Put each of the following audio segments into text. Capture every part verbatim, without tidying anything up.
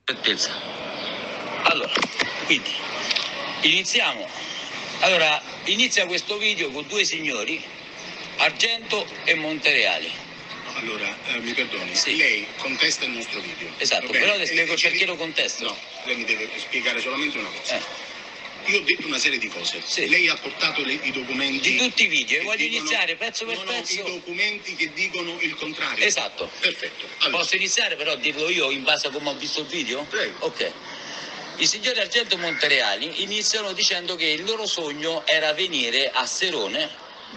Certezza. Allora, quindi iniziamo. Allora, inizia questo video con due signori, Argento e Montereali. Allora, eh, mi perdoni, sì. Lei contesta il nostro video. Esatto, però le spiego perché lo contesto. No, lei mi deve spiegare solamente una cosa. Eh. Io ho detto una serie di cose. Sì. Lei ha portato le, i documenti. Di tutti i video, e voglio dicono, iniziare pezzo per no, pezzo. No, i documenti che dicono il contrario. Esatto. Perfetto. Allora. Posso iniziare però a dirlo io in base a come ho visto il video? Prego. Ok. I signori Argento e Montereali iniziano dicendo che il loro sogno era venire a Serone,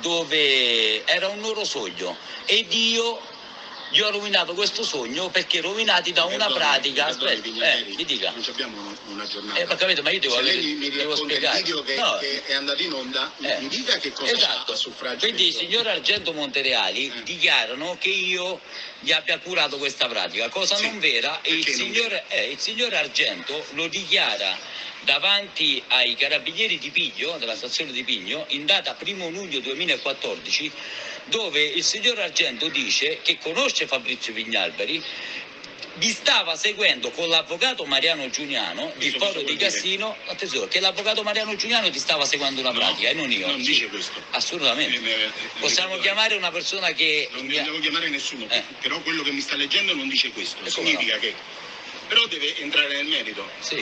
dove era un loro sogno, ed io gli ho rovinato questo sogno perché rovinati da una perdoni, pratica. perdoni, Aspetta, eh, mi dica. Non abbiamo una, una giornata. Eh, ma capito, ma io devo, Se avere, lei mi devo racconta spiegare. il video che, no. che è andato in onda, eh. mi dica che cosa esatto. fa a suffragio. Quindi i signori Argento Montereali eh. dichiarano che io gli abbia curato questa pratica, cosa sì. non vera, e il signore, eh, il signore Argento lo dichiara davanti ai carabinieri di Piglio, della stazione di Piglio, in data primo luglio duemilaquattordici, dove il signor Argento dice che conosce Fabrizio Vignalberi, vi stava seguendo con l'avvocato Mariano Giuliano di Foro di Cassino, attenzione, che l'avvocato Mariano Giuliano ti stava seguendo una pratica, no, e non io. Non sì. dice questo. Assolutamente. Eh, eh, Possiamo eh, chiamare una persona che... Non devo chiamare nessuno, eh. però quello che mi sta leggendo non dice questo. E significa no? che... Però deve entrare nel merito. Sì.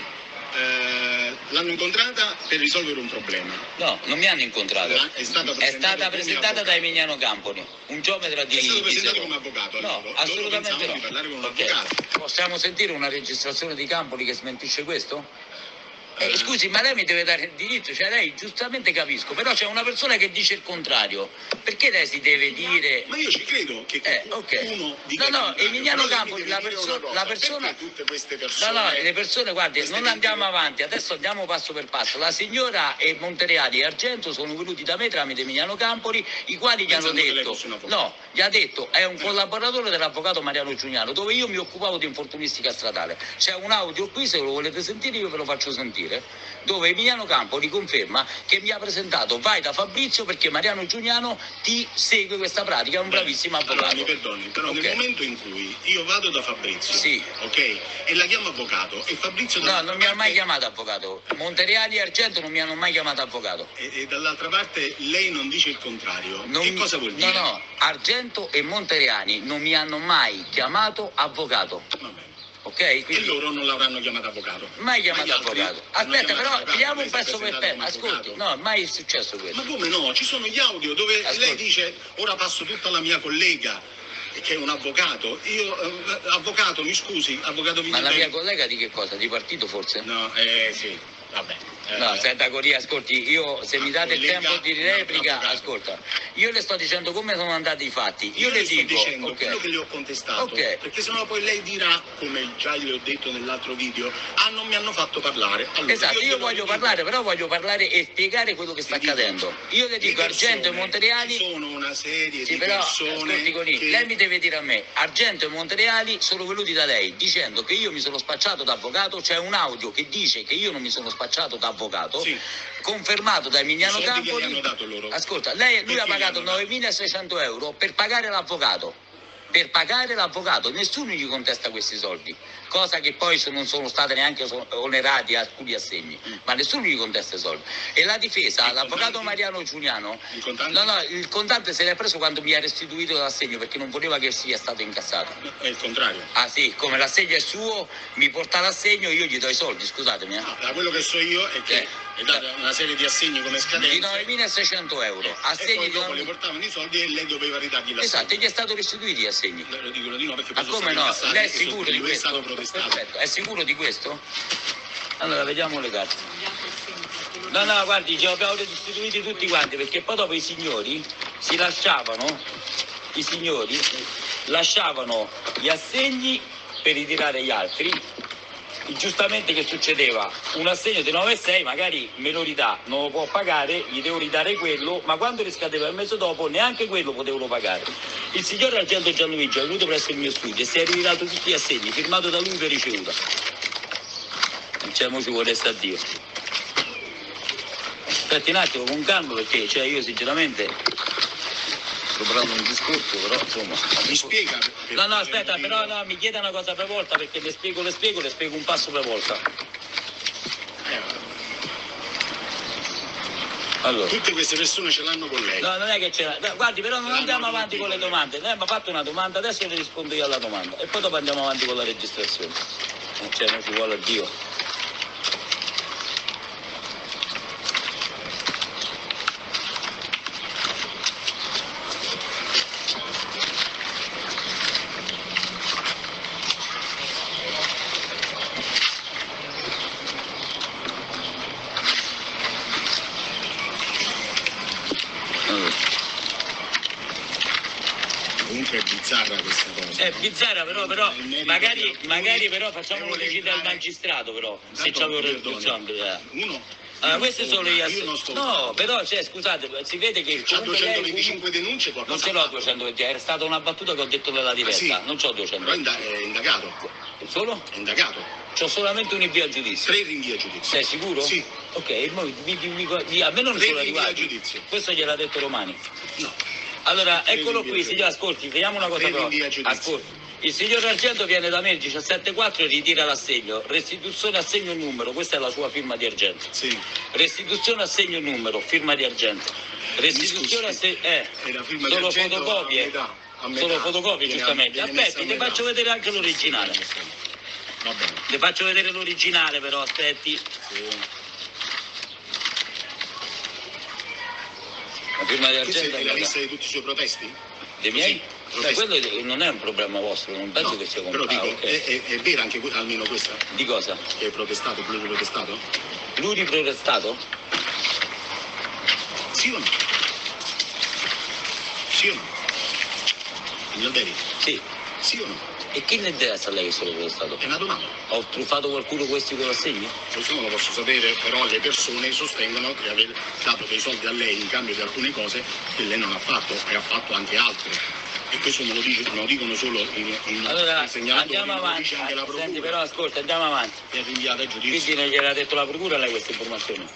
Eh, l'hanno incontrata per risolvere un problema. No, non mi hanno incontrato. È stata presentata, è stata presentata da Emiliano Camponi, un geometra di... È stato presentato di come avvocato. No, loro. assolutamente loro no. di parlare con un okay. avvocato. Possiamo sentire una registrazione di Camponi che smentisce questo? Eh, scusi, ma lei mi deve dare il diritto, cioè lei giustamente capisco, però c'è una persona che dice il contrario, perché lei si deve dire... Ma io ci credo che eh, okay. uno dica no, no, Emiliano Camponi, la, perso la persona... tutte queste persone... No, no, le persone, guardi, non andiamo avanti, adesso andiamo passo per passo. La signora e Montereali e Argento sono venuti da me tramite Emiliano Camponi, i quali gli hanno detto... No, gli ha detto, è un collaboratore dell'avvocato Mariano Giuliano, dove io mi occupavo di infortunistica stradale. C'è un audio qui, se lo volete sentire io ve lo faccio sentire, dove Emiliano Camponi conferma che mi ha presentato vai da Fabrizio perché Mariano Giuliano ti segue questa pratica, è un bravissimo avvocato. Allora, mi perdoni, però okay. nel momento in cui io vado da Fabrizio, sì. ok, e la chiamo avvocato, e Fabrizio... No, non mi ha mai chiamato avvocato. Montereali e Argento non mi hanno mai chiamato avvocato. E, e dall'altra parte lei non dice il contrario. Non, che cosa vuol dire? No, no, Argento e Montereali non mi hanno mai chiamato avvocato. Va bene. Okay, quindi... E loro non l'avranno chiamato avvocato. Mai chiamato avvocato. Aspetta, però vediamo un pezzo per pezzo. Ascolti, no, mai è successo questo. Ma come no? Ci sono gli audio dove Ascolti. lei dice ora passo tutta la mia collega, che è un avvocato. Io, eh, avvocato, mi scusi, avvocato Vignalberi. Ma la mia collega di che cosa? Di partito forse? No, eh sì, vabbè. Eh, no, senta Coria, ascolti, io se mi date il tempo di replica, ascolta, io le sto dicendo come sono andati i fatti, io, io le, le sto dico dicendo okay. quello che le ho contestato, okay. perché sennò poi lei dirà, come già le ho detto nell'altro video, ah non mi hanno fatto parlare. Allora, esatto, io, io voglio dico, parlare, però voglio parlare e spiegare quello che sta dico, accadendo. Io le dico Argento e Montereali... Ci sono una serie sì, di però, persone ascolti, Coria, che... lei mi deve dire a me, Argento e Montereali sono venuti da lei dicendo che io mi sono spacciato da avvocato, c'è un audio che dice che io non mi sono spacciato da avvocato. Sì. Confermato da Emiliano Camponi. Ascolta, lei, lui ha pagato novemilaseicento euro per pagare l'avvocato. Per pagare l'avvocato, nessuno gli contesta questi soldi, cosa che poi non sono state neanche onerati alcuni assegni, ma nessuno gli contesta i soldi. E la difesa, l'avvocato Mariano Giuliano, il no, no, il contante se l'è preso quando mi ha restituito l'assegno perché non voleva che sia stato incassato. È il contrario. Ah sì, come l'assegno è suo, mi porta l'assegno, io gli do i soldi, scusatemi. Eh. No, da quello che so io è che... Eh. È data una serie di assegni come scadenza di novemilaseicento euro assegni e poi dopo di... le portavano i soldi e lei doveva ridargli l'assegno. Esatto, e gli è stato restituiti gli assegni. Lo dicono di no perché ma come no? Lei è sicuro di questo? È stato protestato. Perfetto, è sicuro di questo? Allora vediamo le carte. No, no, guardi, ci abbiamo restituiti tutti quanti perché poi dopo i signori si lasciavano, i signori lasciavano gli assegni per ritirare gli altri. Giustamente che succedeva? Un assegno di nove virgola sei magari me lo ridà, non lo può pagare, gli devo ridare quello, ma quando riscadeva il mese dopo neanche quello potevano pagare. Il signor Argento Gianluigi è venuto presso il mio studio e si è ritirato tutti gli assegni, firmato da lui per ricevuta. Diciamo ci vuole sta Dio. Aspetti un attimo con calma perché cioè io sinceramente sto parlando un discorso, però insomma. Mi spiega? per- No, no, per aspetta, motivo- però no, mi chieda una cosa per volta perché le spiego, le spiego, le spiego un passo per volta. Eh, Allora. tutte queste persone ce l'hanno con lei. No, non è che c'è. Guardi, però non L'hanno andiamo avanti tutti con le con lei. domande. Lei mi ha fatto una domanda, adesso le rispondo io alla domanda. E poi dopo andiamo avanti con la registrazione. Non c'è, non ci vuole Dio. Allora. Comunque è bizzarra questa cosa. È no? bizzarra però, però Il merito magari, di alcuni magari però facciamo devono l'uscita al entrare- magistrato però, se Tanto, c'avevo perdoni, responsabile. Uno. Allora, io queste non sto- sono le io non sto- No, però cioè, scusate, si vede che C'ha comunque lei duecentoventicinque denunce, comunque- qualcosa non ce l'ho ha fatto. duecentoventi, era stata una battuta che ho detto nella diretta, Ah, sì? non c'ho Però è duecento. inda- è indagato. Solo? È indagato. C'ho solamente un invio a giudizio. Tre rinvii a giudizio. Sei sicuro? Sì. Ok, mo vi- vi- vi- vi- a me non Tre sono rinvii a arrivati. giudizio. Questo gliel'ha detto Romani. No. Allora, Tre eccolo rinvii a qui, signor, giudizio. ascolti, vediamo una cosa Tre però. rinvii a giudizio. Ascolti. Il signor Argento viene da me il diciassette quattro e ritira l'assegno. Restituzione assegno numero, questa è la sua firma di Argento. Sì. Restituzione assegno numero, firma di Argento. Restituzione Mi scusi, assegno. Eh, è la firma di solo Argento fotocopie. a metà, a metà. Solo fotocopie, Viene- giustamente. viene messa Aspetti, a ti metà. faccio vedere anche Sì, l'originale. sì, sì. Va bene. Le faccio vedere l'originale però, aspetti. Sì. La firma di Questa Argento è è la andata- lista di tutti i suoi protesti? dei miei? Sì, Beh, protesti. quello non è un problema vostro, non penso No, che sia però complicato. dico, è, è, è vera anche que- almeno questa? Di cosa? Che è protestato, pluriprotestato? Pluriprotestato? Sì o no? Sì o no? Signor Deri, Sì. sì o no? E che ne interessa a lei che sono protestato? È una domanda. Ho truffato qualcuno questi con l'assegno? Questo non lo posso sapere, però le persone sostengono di aver dato dei soldi a lei in cambio di alcune cose che lei non ha fatto e ha fatto anche altre. E questo me lo, dice, me lo dicono solo in, in Allora, in segnalatori, andiamo me lo avanti. dice anche la Senti, procura. però ascolta, andiamo avanti. È rinviata a giudizio. Quindi non gliel'ha detto la procura a lei queste informazioni?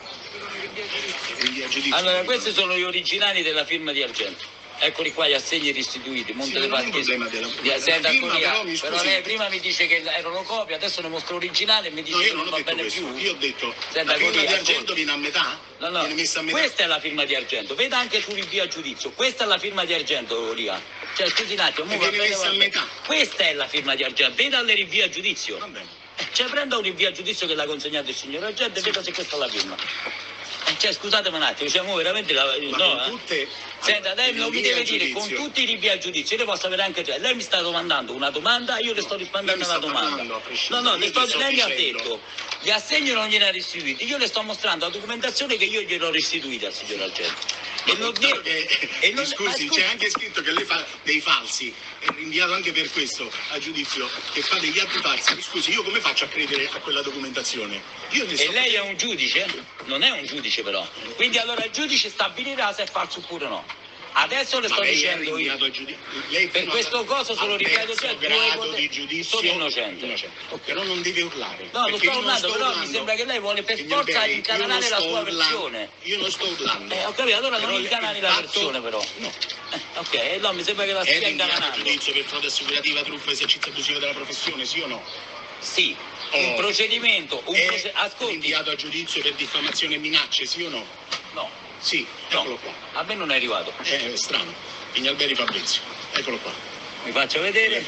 Rinvia a giudizio. Allora, questi sono gli originali della firma di Argento. Eccoli qua gli assegni restituiti, Monte Sì, dei non è un Paschi. problema della- Di- della senta, firma, scusi, però mi però scusi. lei prima mi dice che erano copie, adesso ne mostro originale e mi dice No, che io non ho va detto bene questo. più. Io ho detto Senta, la firma così, di ascolti. Argento viene a metà? No, no, Viene messa a metà? questa è la firma di Argento, veda anche su rinvio a giudizio, questa è la firma di Argento, Ria. Cioè, scusi un attimo, E mo va viene bene, messa va a bene. metà. Questa è la firma di Argento, veda le rinvio a giudizio. Va bene. Cioè, prenda un rinvio a giudizio che l'ha consegnato il signor Argento e veda se questa è la firma. Eh, Cioè, scusatemi un attimo, cioè, mo veramente la... Ma no, con eh. tutte... Senta, lei non mi rinvii deve a dire con giudizio. tutti i rinvii a giudizio, io le posso avere anche, cioè, lei mi sta domandando una domanda, io le sto rispondendo lei mi alla sta domanda. parlando a No, prescindere. no, le Io sto- ti sto lei mi ha dicendo- detto, gli assegni non gliene ha restituiti, io le sto mostrando la documentazione che io gliel'ho restituita al signor Argento. E non, Dato che- e non- mi ma scusi, scusi, c'è anche scritto che lei fa dei falsi, è rinviato anche per questo a giudizio, che fa degli atti falsi. Mi scusi, io come faccio a credere a quella documentazione? Io ne E sto... lei è un giudice? Non è un giudice però. Quindi allora il giudice stabilirà se è falso oppure no. Adesso le Ma sto lei è dicendo io. rinviato a giudizio. Lei Per fino questo al- coso sono al ripeto, terzo cioè, due grado volte- di giudizio. sono innocente. innocente. Ok. Però non deve urlare. No, non perché sto io urlando, sto però mi urlando. sembra che lei vuole per Signor forza Berri, incanalare io non la sto sua urlando. versione. Io non sto urlando. Eh, ho capito, allora Però non il incanali la fatto- versione però. No. Eh, ok, no, mi sembra che la È stia rinviato a incanalando. giudizio per frode assicurativa, truffa, esercizio abusivo della professione, sì o no? Sì, Oh. un procedimento, un È proce- ascolti. rinviato a giudizio per diffamazione e minacce, sì o no? No, Sì, no, eccolo qua. a me non è arrivato. È strano. Pignalberi Fabrizio, eccolo qua. Mi faccio vedere.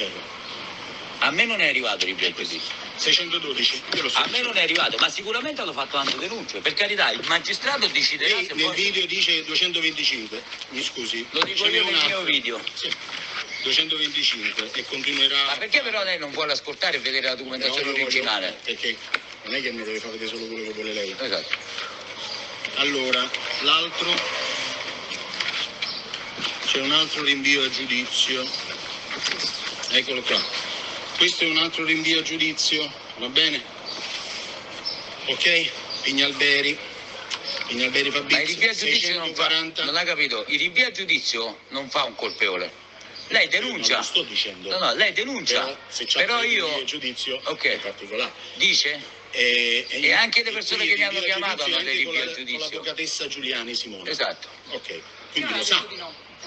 A me non è arrivato il rinvio così. seicentododici, io lo so. A me non è arrivato, ma sicuramente hanno fatto tante denunce. Per carità, il magistrato deciderà Lei se nel poi... video dice duecentoventicinque, mi scusi. Lo dico Ce n'è io un nel mio altro. video. Sì, duecentoventicinque e Ma continuerà. perché però lei non vuole ascoltare e vedere la Però documentazione lo voglio- originale? Perché non è che mi deve far vedere solo quello che vuole lei. Esatto. Allora, l'altro, c'è un altro rinvio a giudizio, eccolo qua, questo è un altro rinvio a giudizio, va bene? Ok? Pignalberi, Pignalberi Ma il Fabrizio, rinvio a giudizio non fa... seicentoquaranta. Non ha capito? Il rinvio a giudizio non fa un colpevole. Lei Non denuncia. lo sto dicendo. No, no, lei denuncia. Però se c'è Però un rinvio io... a giudizio Ok. è particolare. Dice? E, E anche le persone quindi che mi hanno rinvio a chiamato giudizio hanno dei anche con rinvii a la- giudizio. Con l'avvocatessa Giuliani Simone. Esatto. Ok, quindi lo sa.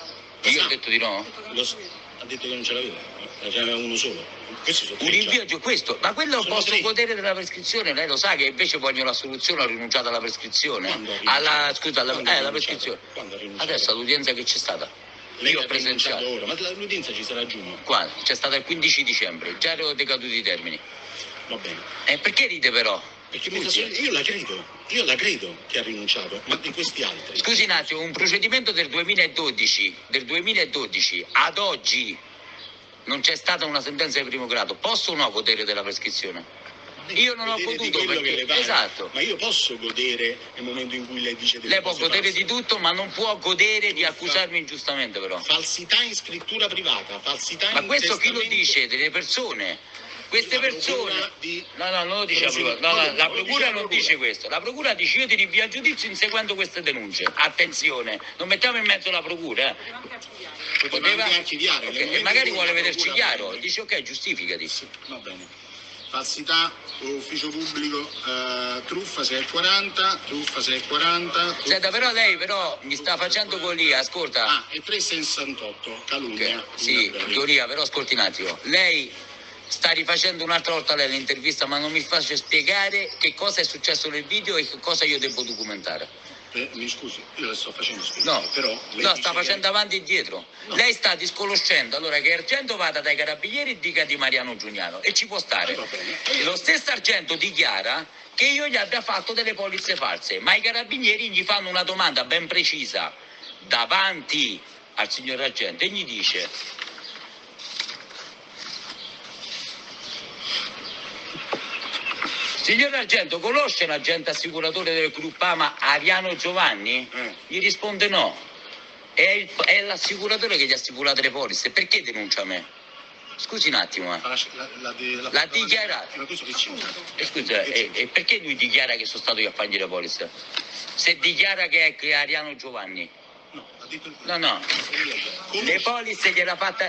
Io ho detto di no? Lo, ha detto che non ce l'aveva, ce n'aveva uno solo. Questi sono Un tre rinvio già. giù questo, ma quello Sono posso tre. godere della prescrizione, lei lo sa che invece vogliono l'assoluzione, ho rinunciato alla prescrizione. Quando ha rinunciato? Alla, scusa, alla, Quando ha eh, alla rinunciato? prescrizione. Quando ha rinunciato? Adesso all'udienza che c'è stata. Lei Io ho ha rinunciato presenziato. ora, ma l'udienza ci sarà a giugno. Qua, c'è stata il quindici dicembre, già ero decaduti i termini. Va bene. E perché ride però? Perché mi Scusi. sta- io la credo, io la credo che ha rinunciato, ma di questi altri. Scusi un attimo, un procedimento del duemiladodici, del duemiladodici ad oggi non c'è stata una sentenza di primo grado, posso o no godere della prescrizione? Io non ho Godere di potuto quello che perché, le pare. esatto, Ma io posso godere nel momento in cui lei dice delle lei può cose godere false? di tutto ma non può godere di Giusto. accusarmi ingiustamente però. Falsità in scrittura privata, falsità Ma in questo chi lo testamento. dice? Delle persone. Queste La procura persone... di- No, no, non lo dice la Procura- procura. No, no, no, la lo dice procura la non procura. dice questo. La procura dice io ti rinvio a giudizio inseguendo queste denunce. Attenzione, non mettiamo in mezzo la procura. eh. Poteva anche archiviare. Ok, nel e momento magari in cui vuole la vederci procura chiaro. prende- Dice ok, giustificati. Va bene. Falsità, ufficio pubblico, eh, truffa sei e quaranta, truffa sei e quaranta. truffa- Senta, però lei però mi sta facendo golia, ascolta. Ah, e tre virgola sessantotto, calunnia. Ok, sì, Golia, però ascolti un attimo. Lei sta rifacendo un'altra volta lei l'intervista, ma non mi faccia spiegare che cosa è successo nel video e che cosa io devo documentare. Eh, mi scusi, io le sto facendo spiegare, No, però... lei no, dice sta che- facendo avanti e indietro. No. Lei sta disconoscendo allora che Argento vada dai carabinieri e dica di Mariano Giuliano e ci può stare. Eh, va bene. Lo stesso Argento dichiara che io gli abbia fatto delle polizze false, ma i carabinieri gli fanno una domanda ben precisa davanti al signor Argento e gli dice: signor Argento, conosce l'agente assicuratore del Gruppama Ariano Giovanni? Eh. Gli risponde no. È, il- è l'assicuratore che gli ha assicurato le polizze. Perché denuncia me? Scusi un attimo. eh. La, la, la, la, L'ha dichiarato. Ma questo che c'entra? E scusa, e, e perché lui dichiara che sono stato io a fargli le polizze? Se dichiara che è, che è Ariano Giovanni. No, ha detto il... No, no. Come- Le polizze gliela fatta...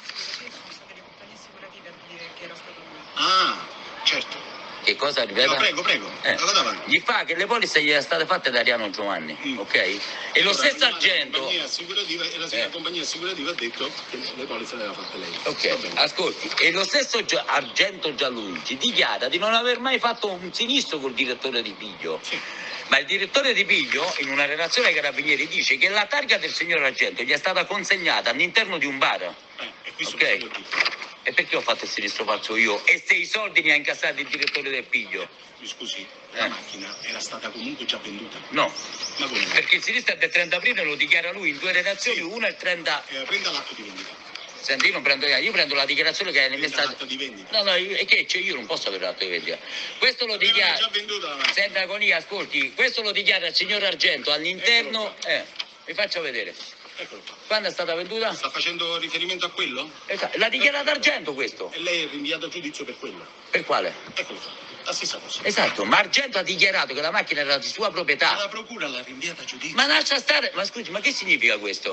Ah, certo. Che cosa ripeta? No, prego, prego, Eh, vado avanti. gli fa che le polizze gli sono state fatte da Ariano Giovanni, Mm. ok? E lo Ora, stesso prima La Argento... compagnia assicurativa, e la signora Eh. compagnia assicurativa ha detto che le polizze le aveva fatte lei. Va Ok, bene. ascolti, e lo stesso Gia- Argento Gianluigi dichiara di non aver mai fatto un sinistro col direttore di Piglio. Sì. Ma il direttore di Piglio, in una relazione ai carabinieri, dice che la targa del signor Argento gli è stata consegnata all'interno di un bar. Eh, e questo Ok. cosa vuol dire? E perché ho fatto il sinistro falso io? E se i soldi mi ha incassato il direttore del Piglio? Mi scusi, la Eh. macchina era stata comunque già venduta. No, Ma come no? perché il sinistro è del trenta aprile, lo dichiara lui in due relazioni, Sì. una è il trenta... Eh, prenda l'atto di vendita. Senti, io non prendo io prendo la dichiarazione che è nel Prenda messaggio... l'atto di vendita. No, no, io, e che c'è? Io non posso avere l'atto di vendita. Questo lo Aveva dichiara... già venduta la macchina. Senta Agonia, ascolti, questo lo dichiara il signor Argento all'interno... Eccolo Eh, vi faccio vedere. Eccolo qua. Quando è stata venduta? Sta facendo riferimento a quello? Esatto, l'ha dichiarato Argento questo. E lei è rinviato a giudizio per quello. Per quale? Eccolo qua. La stessa cosa. Esatto, ma Argento ha dichiarato che la macchina era di sua Ma proprietà. la procura l'ha rinviata a giudizio. Ma lascia stare, ma scusi, ma che significa questo?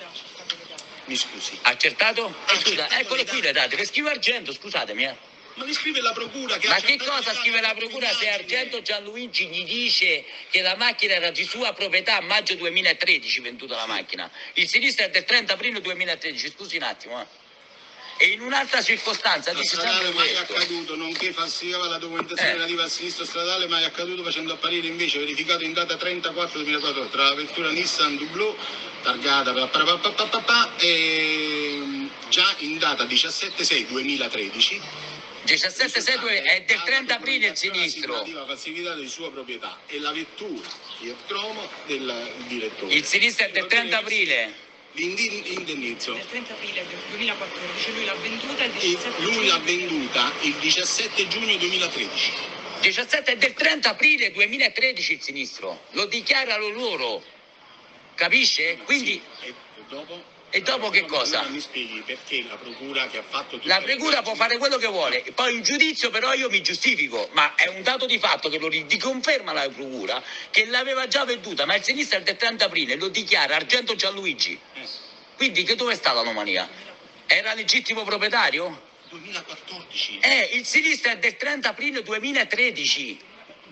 Mi scusi. Accertato? Eh, scusa, Accertato eccole le qui le date, le scrivo Argento, scusatemi eh. Ma le scrive la procura che ha Ma che accertato cosa le scrive date la per procura se l'indagine? Argento Gianluigi gli dice che la macchina era di sua proprietà a maggio duemilatredici venduta la macchina? Il sinistro è del trenta aprile duemilatredici, scusi un attimo eh. E in un'altra circostanza La dice stradale sempre mai questo. accaduto, nonché falsificava la documentazione Eh. relativa al sinistro stradale mai accaduto, facendo apparire invece verificato in data trentaquattro duemilaquattro tra la vettura Nissan Dublò targata pa, pa, pa, pa, pa, pa, pa, e mm, già in data diciassette sei duemilatredici diciassette sei è del trenta aprile il sinistro. La falsificata di sua proprietà e la vettura Fiat Cromo del direttore. Il sinistro è del trenta aprile. L'indennizzo. Nel trenta aprile del duemilaquattordici lui l'ha venduta il E diciassette lui l'ha giugno. venduta il diciassette giugno duemilatredici. diciassette è del trenta aprile duemilatredici il sinistro. Lo dichiarano loro. Capisce? Quindi Sì, e dopo? e dopo che Allora, cosa? allora mi spieghi perché la procura che ha fatto tutte La le procura può indagini- fare quello che vuole, poi in giudizio però io mi giustifico, ma è un dato di fatto che lo riconferma la procura che l'aveva già venduta, ma il sinistro è del trenta aprile, lo dichiara Argento Gianluigi. Eh, Quindi che dove sta l'anomalia? Era legittimo proprietario? duemilaquattordici. Eh, il sinistro è del trenta aprile duemilatredici.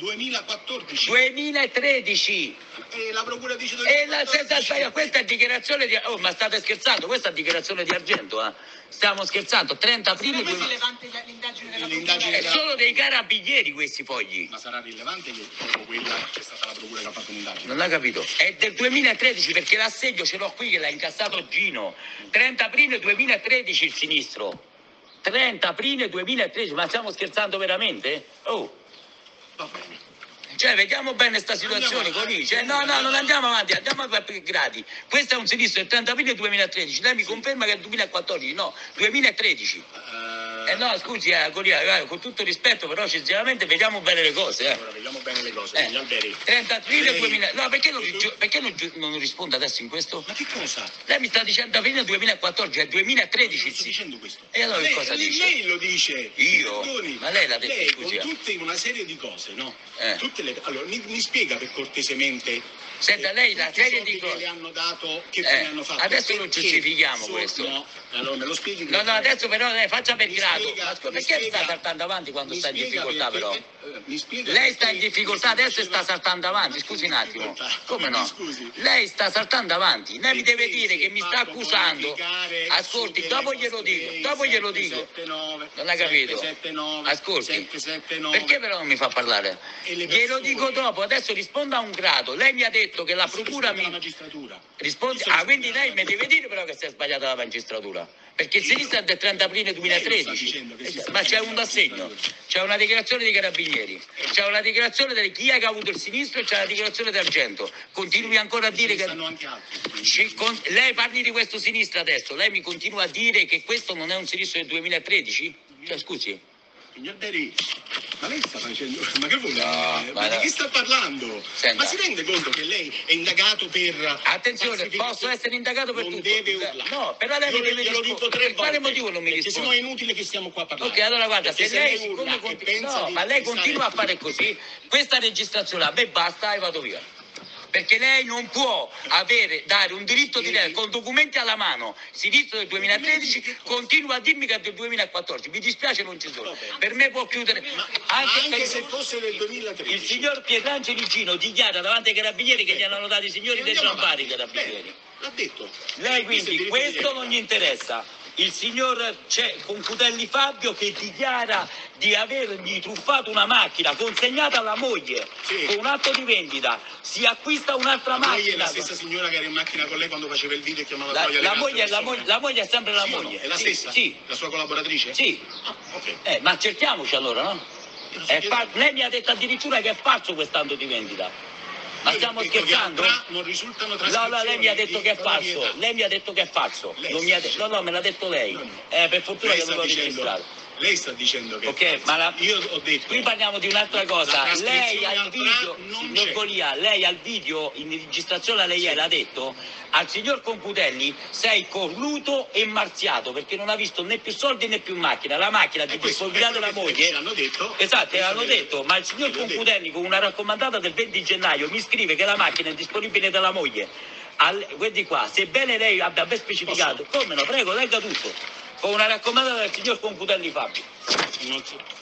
duemilaquattordici. duemilatredici. E la procura dice E la stessa duemilaquattordici. storia, questa è dichiarazione di... Oh, ma state scherzando? Questa è dichiarazione di Argento, eh? Stiamo scherzando, trenta aprile... Come duemila- rilevante la- l'indagine della L'indagine- È solo dei carabinieri questi fogli. Ma sarà rilevante che dopo quella c'è stata la procura che ha fatto un'indagine? Non l'ha capito? È del duemilatredici perché l'assegno ce l'ho qui che l'ha incassato Gino. trenta aprile duemilatredici il sinistro. trenta aprile duemilatredici, ma stiamo scherzando veramente? Oh, Va bene. cioè vediamo bene sta situazione Andiamo con avanti. cioè, no, no, non andiamo avanti, andiamo a per gradi. Questo è un sinistro del trenta aprile duemilatredici, lei mi conferma che è il duemilaquattordici, no, duemilatredici. Eh no, scusi, eh, Golia, eh, con tutto rispetto, però sinceramente vediamo bene le cose, eh. Allora, vediamo bene le cose. Eh, Signor Alberi. trenta aprile Lei- duemila... No, perché non, giu- perché non, giu- non risponde adesso in questo? Ma che cosa? Lei mi sta dicendo aprile duemilaquattordici, è duemilatredici. Non sto sì. dicendo questo. E allora che lei, cosa lei, dice? Lei lo dice. Io? Perdoni. Ma lei l'ha detto, Lei, scusi, con eh. tutte una serie di cose, no? Eh. Tutte le... Allora, mi, mi spiega per cortesemente. Senta, eh, lei la tutti i serie soldi di che cose. le hanno dato, che Eh, fine hanno fatto? adesso lo Perché giustifichiamo so- questo. No, allora me lo spieghi. No, no, adesso però lei faccia per Mi grado. spiega- Ma scusa, mi perché spiega- sta saltando avanti quando mi sta in spiega difficoltà perché- però? eh, mi spiega Lei sta in perché difficoltà mi adesso e sta faceva- saltando avanti, Ma scusi che un attimo. difficoltà? Come Mi no? scusi. Lei sta saltando avanti, lei mi deve Perché dire si che è mi sta fatto accusando. bonificare Ascolti, su dopo delle glielo dico, cose dopo glielo sette dico. sette nove, Non ha capito? sette sette nove, Ascolti, sette sette nove. perché però non mi fa parlare? E le Glielo persone- dico dopo, adesso risponda a un grado. Lei mi ha detto che la procura Risponde alla mi... magistratura. Rispondi... Io sono Ah, quindi sbagliato. lei mi deve dire però che si è sbagliata la magistratura. Perché il Io- sinistro è del trenta aprile Lei lo duemilatredici. sta dicendo che si sta Ma c'è sbagliando un la assegno, magistratura. c'è una dichiarazione dei carabinieri, c'è una dichiarazione di chi è che ha avuto il sinistro e c'è la dichiarazione d'Argento. Continui ancora a Ce dire ne che... stanno anche altri. Ci con- Lei parli di questo sinistro adesso, lei mi continua a dire che questo non è un sinistro del duemilatredici? Cioè scusi? Signor Beri, ma lei sta facendo... Ma che vuole? No, ma ma di no. che sta parlando? Senta. Ma si rende conto che lei è indagato per... Attenzione, falsificazione? posso essere indagato per non tutto. deve urlare. No, però lei mi Io deve glielo rispondere. dico tre Per quale volte, motivo non mi perché sennò risponde? è inutile che stiamo qua a parlare. Ok, allora guarda, Perché se lei, urla siccome e conti- pensa no, di- ma lei di stare- continua a fare così, questa registrazione a me basta e vado via. Perché lei non può avere, dare un diritto di lei con documenti alla mano, sinistro del duemilatredici, continua a dirmi che è del duemilaquattordici. Mi dispiace, non ci sono. Per me può chiudere. Ma Anche, anche per- se fosse del duemilatredici. il signor Pietrangeli Gino dichiara davanti ai carabinieri che gli hanno dato i signori E dei andiamo Giampari i avanti. carabinieri. Bene, l'ha detto. Lei Questo è quindi diritto questo di non gli interessa. Il signor c'è Concutelli Fabio che dichiara di avergli truffato una macchina consegnata alla moglie Sì. con un atto di vendita. Si acquista un'altra La moglie è macchina. la stessa signora che era in macchina con lei quando faceva il video e chiamava La, poi alle la altre moglie, la, persone. moglie, la moglie è sempre la Sì o no? moglie. È la Sì, stessa? Sì, La sua collaboratrice? sì. Ah, ok. Eh, ma cerchiamoci allora, no? È fa- lei mi ha detto addirittura che è falso quest'atto di vendita. Ma Io stiamo ho detto che scherzando? tra- non risultano No, trascrizioni no, lei mi ha detto di che è proprietà. falso. Lei mi ha detto che è falso. Lei Non mi ha sta de- no, no, me l'ha detto lei. No, no. Eh, per fortuna Lei che sta non l'ho dicendo, registrato. lei sta dicendo che Ok, è falso. ma la- io ho detto Qui parliamo di un'altra la cosa. trascrizione Lei al al video, T R A non signor c'è. Golia, lei al video in registrazione lei ieri ha detto al signor Concutelli sei cornuto e marziato perché non ha visto né più soldi né più macchina. La macchina di E questo disponibilità è quello della che moglie. ci hanno detto. Esatto, Questo hanno che- detto, ma il signor che l'ho detto. Concutelli con una raccomandata del venti gennaio mi scrive che la macchina è disponibile dalla moglie. Al, guardi qua, sebbene lei abbia ben specificato, come no, prego, legga tutto. Con una raccomandata del signor Concutelli Fabio. Non so-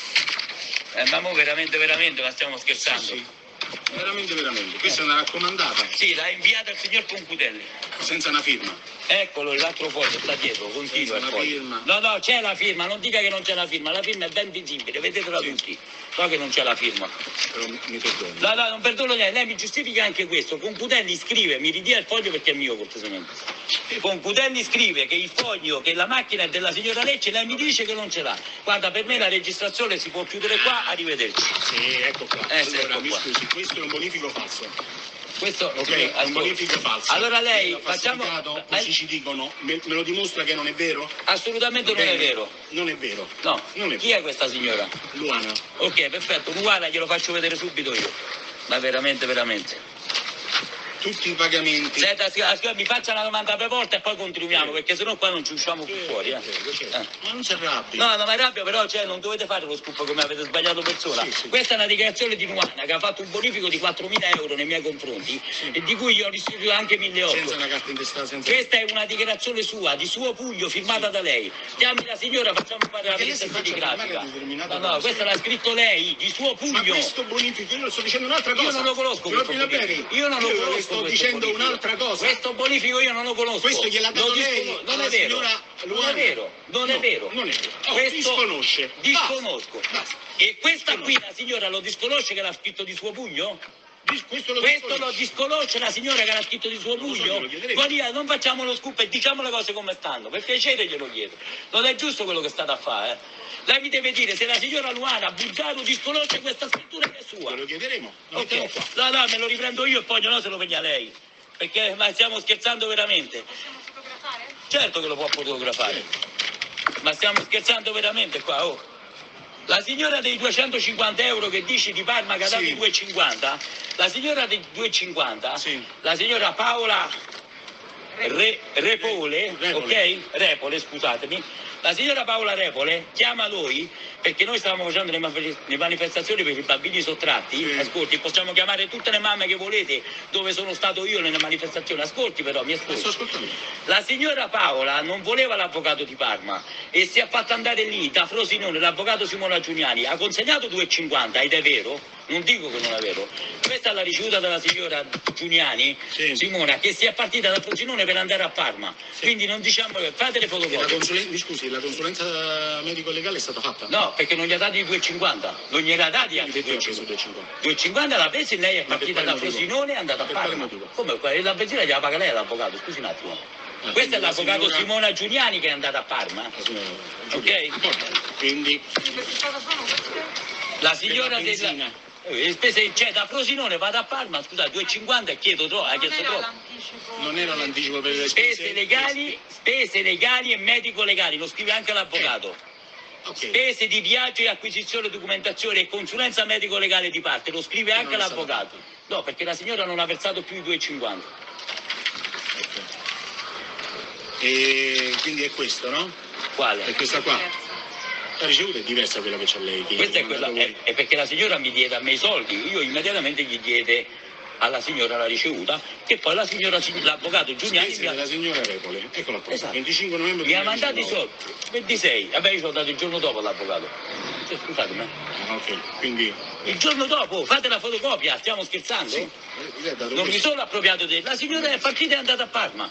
Eh, ma mo veramente, veramente, ma stiamo scherzando. Sì, sì. Veramente, veramente. Questa è una raccomandata, Sì, l'ha inviata al signor Concutelli. senza una firma. Eccolo, l'altro foglio sta dietro, continua il Senza una foglio. firma. No, no, c'è la firma, non dica che non c'è la firma, la firma è ben visibile, vedetela Sì. tutti. So che non c'è la firma. Però mi, mi perdoni. No, no, non perdono niente, lei mi giustifica anche questo. Concutelli scrive, mi ridia il foglio perché è mio cortesemente. Concutelli scrive che il foglio, che la macchina è della signora Lecce, lei mi dice che non ce l'ha. Guarda, per me la registrazione si può chiudere qua, arrivederci. Sì, ecco qua. Eh, sì, allora, ecco mi qua. scusi, questo è un bonifico falso. Questo Ok, sì, è un ascolta. bonifico falso. Allora lei L'ha facciamo falsificato, ma- così ci dicono, me, me lo dimostra che non è vero? assolutamente non è Bene. vero. Non è vero. No, Non è chi è questa signora? Luana. Ok, perfetto, uguale glielo faccio vedere subito io. Ma veramente, veramente. tutti i pagamenti. Senta, scusa, scusa, mi faccia una domanda per volta e poi continuiamo, Sì. perché sennò qua non ci usciamo più Sì, fuori. Eh. sì, sì. Eh. Ma non si arrabbi. No, non mi arrabbio, però cioè, non dovete fare lo scoop come avete sbagliato persona. Sì, sì. Questa è una dichiarazione di Luana che ha fatto un bonifico di quattromila euro nei miei confronti Sì. e di cui io ho restituito anche milleottocento. Senza una carta intestata, senza... Questa è una dichiarazione sua, di suo pugno, firmata da lei. Chiami la signora, facciamo fare la Perché lei si presentazione faccia firmare grafica. determinate No, no, cose. questa l'ha scritto lei, di suo Ma pugno. questo bonifico, io sto dicendo un'altra cosa. Io non lo conosco Io questo bonifico. Io non lo conosco. sto questo dicendo bonifico. un'altra cosa. Questo bonifico io non lo conosco. Questo gliel'ha dato Lo lei discono- Non alla è vero. signora Non è Luana. vero. Non è No, vero. non è vero. Oh, Questo disconosce. Disconosco. Basta. E questa qui la signora lo disconosce che l'ha scritto di suo pugno? Dis- Questo lo Questo lo disconosce. disconosce la signora che l'ha scritto di suo Non lo so, pugno? glielo chiederemo. Guarda, non facciamo lo scoop e diciamo le cose come stanno, per piacere glielo chiedo. Non è giusto quello che state a fare, eh. Lei mi deve dire se la signora Luana Bugiaro disconosce questa scrittura che è sua. Lo chiederemo. Lo mettiamo Ok, qua. no, no, me lo riprendo io e poi no se lo piglia lei. Perché ma stiamo scherzando veramente. Possiamo fotografare? Certo che lo può fotografare. Ma stiamo scherzando veramente qua, oh. La signora dei duecentocinquanta euro che dici di Parma che ha dato Sì. i duecentocinquanta, la signora dei duecentocinquanta, Sì. la signora Paola Re- Repole, Repole. ok? Repole, scusatemi. La signora Paola Repole chiama noi perché noi stavamo facendo le, ma- le manifestazioni per i bambini sottratti. Sì. Ascolti, possiamo chiamare tutte le mamme che volete dove sono stato io nelle manifestazioni. Ascolti però, mi Ma sto ascolti. ascoltando. La signora Paola non voleva l'avvocato di Parma e si è fatta andare lì da Frosinone l'avvocato Simona Giuliani, ha consegnato due e cinquanta ed è vero, non dico che non è vero. Questa è la ricevuta della signora Giuliani, Sì. Simona, che si è partita da Frosinone per andare a Parma. Quindi non diciamo che fate le E la fotocopie. consulen- mi scusi, la consulenza medico-legale è stata fatta? No, perché non gli ha dati i due e cinquanta, non gliela ha dati anche i Perché ha preso due e cinquanta. due e cinquanta? due e cinquanta l'ha presa e lei è Ma per partita quale da motivo? Frosinone e è andata a Per quale Parma. motivo? Come? qua- La benzina gliela paga lei l'avvocato, scusi un attimo. Ah, Questo quindi è la l'avvocato signora- Simona Giuliani che è andata a Parma. La signora Ok. Giulia. Va bene. Quindi Quindi per che cosa sono queste? La signora Per la della... benzina. Eh, le spese, cioè da Frosinone vado a Parma, scusa, due e cinquanta e chiedo troppo, ha Non chiesto era troppo. l'anticipo. non era l'anticipo per le Spese spese legali, spese legali e medico-legali, lo scrive anche l'avvocato. Ok. Spese di viaggio e acquisizione, documentazione e consulenza medico-legale di parte, lo scrive Che anche non è stato l'avvocato. No, perché la signora non ha versato più i due e cinquanta. E quindi è questo, no? Quale? È questa qua. La ricevuta è diversa da quella che c'ha lei. che Questa è ha quella, mandato è, voi. è perché la signora mi diede a me i soldi, io immediatamente gli diede alla signora la ricevuta, che poi la signora, l'avvocato Giuliani Spese mi ha, della signora Repole. Eccola qua. Esatto. venticinque novembre mi ha mandato i duemiladiciannove. soldi, ventisei, vabbè io ci ho dato il giorno dopo all'avvocato. Cioè, scusatemi, Ah, ok, quindi il giorno dopo fate la fotocopia, stiamo scherzando? sì, lei ha dato Non mi questo. sono appropriato di... La signora è partita e è andata a Parma.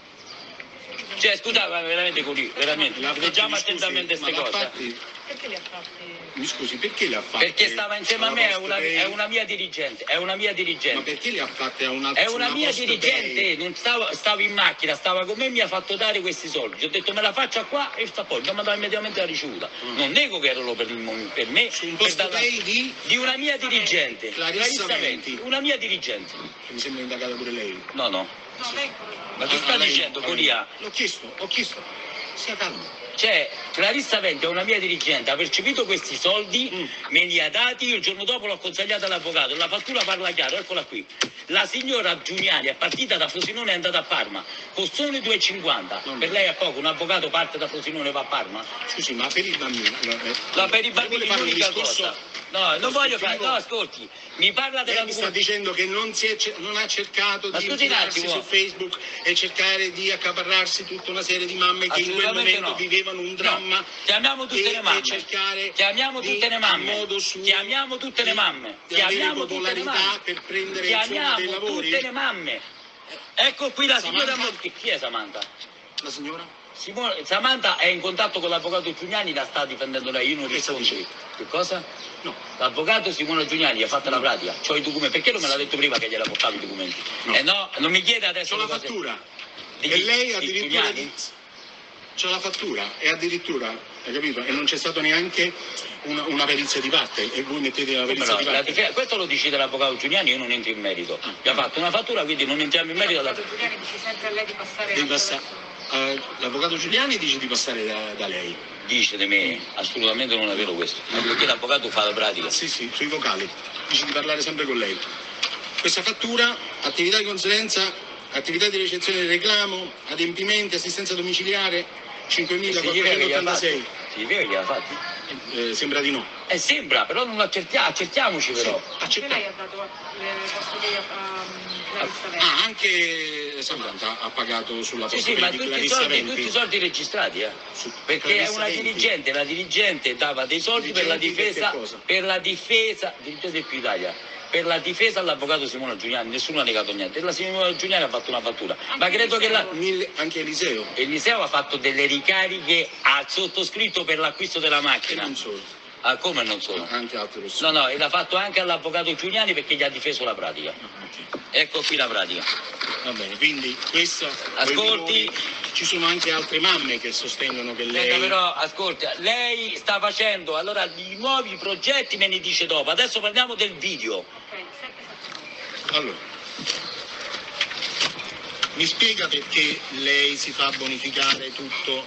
Cioè, scusate, ma veramente così, veramente. L'ha fatti, Leggiamo mi scusi, attentamente ma queste l'ha cose. fatti- Perché li ha fatti? Mi scusi, perché le ha fatte? Perché stava insieme a me, è alla una, Poste è Pay? una mia dirigente, è una mia Ma dirigente. perché le ha fatte a un'altra? È una mia dirigente, non stavo, stavo in macchina, stava con me e mi ha fatto dare questi soldi. Gli ho detto me la faccia qua e sta poi, mi ha mandato immediatamente la ricevuta. Mm. Non nego che erano per, il- per me, Su un per posto darla- pay di... di una mia dirigente. Clarissa Venti. Una mia dirigente. Mi sembra indagata pure lei. No, no. No, lei Ma che Ah, sta lei- dicendo, a lei. Coria? L'ho chiesto, ho chiesto. Sia calmo. Cioè, Clarissa Venti è una mia dirigente, ha percepito questi soldi, Mm. me li ha dati, io il giorno dopo l'ho consigliato all'avvocato, la fattura parla chiaro, eccola qui. La signora Giuliani è partita da Frosinone e è andata a Parma, con solo i due e cinquanta. Mm. Per lei è poco, un avvocato parte da Frosinone e va a Parma? Scusi, ma per i bambini... No, eh, No, per i lei bambini vuole fare un l'unica discorso- cosa. No, non voglio fare, no, ascolti, mi parla della Lei mi sta dicendo che non, si è, ce- non ha cercato Ma di scusi un infilarsi attimo. su Facebook e cercare di accaparrarsi tutta una serie di mamme che in quel Assolutamente momento no. vivevano un dramma. No. Chiamiamo tutte e, le mamme. e cercare Chiamiamo di, tutte le mamme. a modo suo, Chiamiamo tutte le di- mamme. di avere Chiamiamo tutte le popolarità mamme. per prendere insomma, dei Chiamiamo lavori. tutte le mamme. Ecco qui la signora Samantha? Motti. Chi è Samantha? La signora? Simone- Samantha è in contatto con l'avvocato Giuliani, la sta difendendo lei, io non Che sta rispondo. dicendo? Che cosa? No. L'avvocato Simone Giuliani ha fatto la pratica, c'ho i documenti, perché non me l'ha detto prima che gliela portavo i documenti? No. Eh no, non mi chiede adesso C'ho la le cose- fattura. di- E lei di addirittura... Giuliani? Di... C'ho la fattura e addirittura, hai capito? E non c'è stato neanche una, una perizia di parte e voi mettete la Come perizia no? di La parte. difesa- questo lo decide l'avvocato Giuliani, io non entro in merito. Gli ha fatto una fattura, quindi non entriamo in merito. Alla... L'avvocato Giuliani dice sempre a lei di passare Devi passa- attraverso- eh, l'avvocato Giuliani dice di passare da, da lei. Dice di me, assolutamente non è vero questo. Ma perché l'avvocato fa la pratica. Sì, sì, sui vocali. Dice di parlare sempre con lei. Questa fattura, attività di consulenza, attività di recensione del reclamo, adempimenti, assistenza domiciliare, cinquemilaquattrocentottantasei. Significa che gliel'ha fatti? Eh, sembra di no. Eh, sembra, però non accertiamo, accertiamoci però. Anche Accetta- lei ha dato le poste dei a Clarissa Vecchi. Ah, anche Samantha ha pagato sulla Sì, posta sì, ma di tutti i Clarissa soldi, Venti. tutti i soldi registrati, eh. Su- Perché è Clarissa una Venti. dirigente, la dirigente dava dei soldi per la Dirigenti per difesa, che cosa? per la difesa, dirigente del Più Italia, per la difesa all'avvocato Simona Giuliani, nessuno ha negato niente. E la Simona Giuliani ha fatto una fattura. Ma Anche credo che la, Mille- anche Eliseo. Eliseo ha fatto delle ricariche al sottoscritto per l'acquisto della E macchina. non solo. Ah, come non sono? Anche altre persone. No, no, e l'ha fatto anche all'avvocato Giuliani perché gli ha difeso la pratica. Ok. Ecco qui la pratica. Va bene, quindi questo... Ascolti. Ci sono anche altre mamme che sostengono che lei... Senta, però, ascolta, lei sta facendo, allora i nuovi progetti me ne dice dopo. Adesso parliamo del video. Ok, sette sette. Allora, mi spiega perché lei si fa bonificare tutto